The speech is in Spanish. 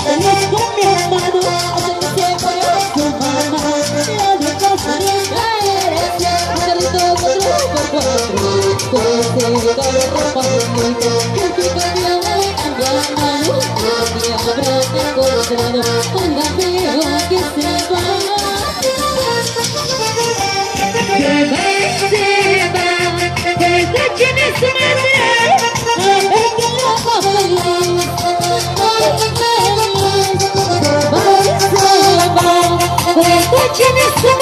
con mi hermano, se fue su mamá, la de casa de caerencia, carrito cuatro por cuatro, con ropa bonita, que tu cambiaba y cambiaba, y habrá encontrado un amigo que se va. Se va, que esta china es una a ver que la baila. Esta china es una